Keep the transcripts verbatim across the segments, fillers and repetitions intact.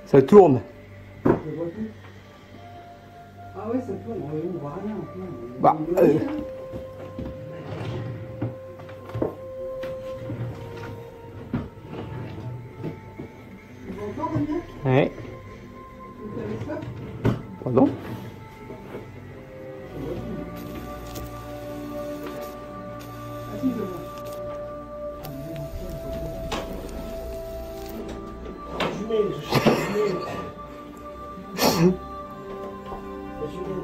Ça tourne. Je vois tout. Ah ouais, ça tourne. On voit rien. Bah, euh... Tu vois encore, Damien? Ouais. Tu me télescope? Pardon? Ah si, je vois. Jumelle, je cherche une jumelle. La jumelle.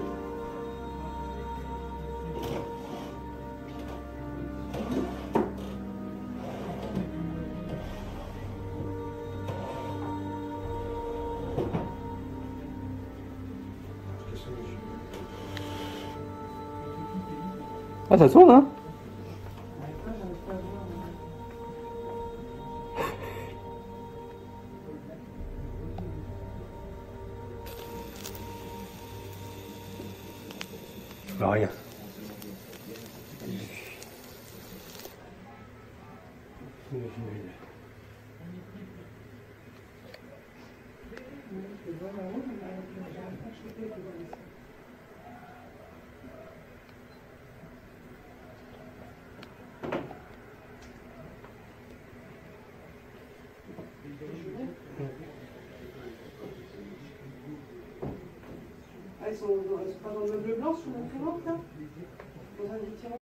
Ah, ça tourne, hein? Je vois rien. Ah, ils sont, ils sont pas dans le meuble blanc sous l'imprimante là? Dans un des tiroirs?